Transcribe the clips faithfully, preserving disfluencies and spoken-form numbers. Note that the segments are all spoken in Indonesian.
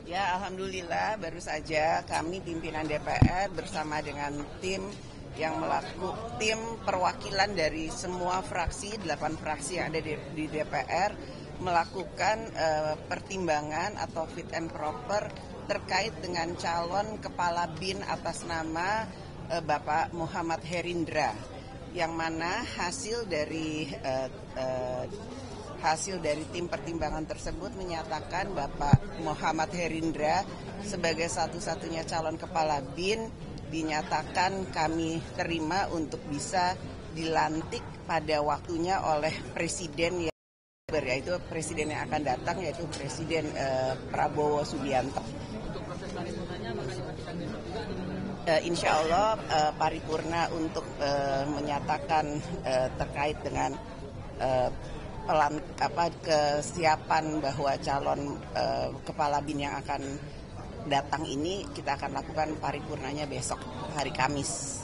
Ya, alhamdulillah baru saja kami pimpinan D P R bersama dengan tim yang melakukan tim perwakilan dari semua fraksi, delapan fraksi yang ada di, di D P R melakukan uh, pertimbangan atau fit and proper terkait dengan calon kepala bin atas nama uh, Bapak Muhammad Herindra, yang mana hasil dari uh, uh, Hasil dari tim pertimbangan tersebut menyatakan Bapak Muhammad Herindra sebagai satu-satunya calon kepala bin dinyatakan kami terima untuk bisa dilantik pada waktunya oleh Presiden yang yaitu Presiden yang akan datang, yaitu Presiden eh, Prabowo Subianto. Untuk proses paripurnanya bakal dipastikan besok juga? Uh, insya Allah uh, paripurna untuk uh, menyatakan uh, terkait dengan uh, Pelan, apa, kesiapan bahwa calon uh, kepala bin yang akan datang ini kita akan lakukan paripurnanya besok hari Kamis.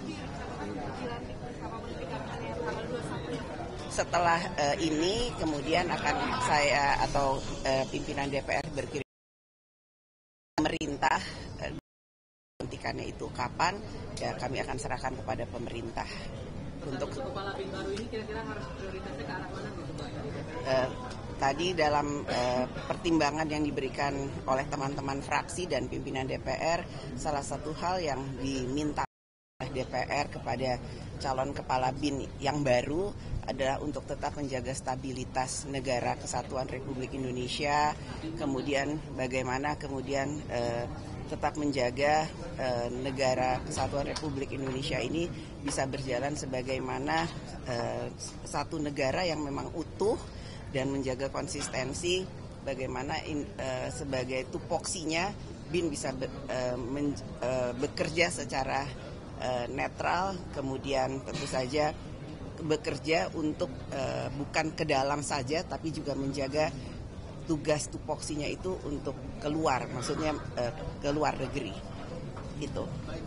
Setelah uh, ini kemudian akan saya atau uh, pimpinan D P R berkirim pemerintah uh, pelantikannya itu kapan, ya kami akan serahkan kepada pemerintah. Untuk kepala bin baru ini kira-kira harus prioritasnya ke arah mana gitu Pak? Uh, tadi dalam uh, pertimbangan yang diberikan oleh teman-teman fraksi dan pimpinan D P R, salah satu hal yang diminta oleh D P R kepada calon kepala bin yang baru adalah untuk tetap menjaga stabilitas negara kesatuan Republik Indonesia, kemudian bagaimana kemudian uh, tetap menjaga uh, negara kesatuan Republik Indonesia ini bisa berjalan sebagaimana uh, satu negara yang memang utuh dan menjaga konsistensi, bagaimana in, uh, sebagai tupoksinya bin bisa be, uh, men, uh, bekerja secara uh, netral, kemudian tentu saja bekerja untuk uh, bukan ke dalam saja tapi juga menjaga tugas tupoksinya itu untuk keluar, maksudnya uh, ke luar negeri, itu.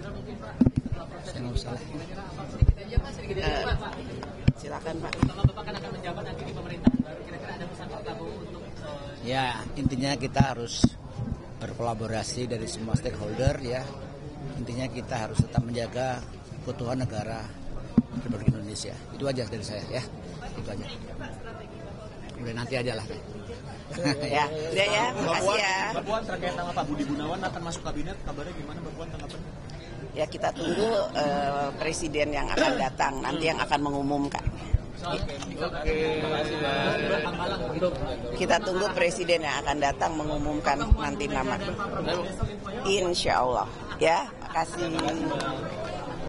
Uh, silakan Pak. Kalau Bapak kan akan menjabat nanti di pemerintah, kira-kira ada pesan Pak Prabowo untuk? Uh... Ya, intinya kita harus berkolaborasi dari semua stakeholder ya. Intinya kita harus tetap menjaga keutuhan negara Republik Indonesia. Itu aja dari saya ya. Itu aja. Udah nanti aja lah. Ya, udah ya, makasih ya. Mbak Puan terkait nama Pak Budi Gunawan akan masuk kabinet, kabarnya gimana Mbak Puan tanggapannya? Ya kita tunggu uh, presiden yang akan datang, nanti yang akan mengumumkan. Kita tunggu presiden yang akan datang mengumumkan nanti nama. Insya Allah, ya, makasih.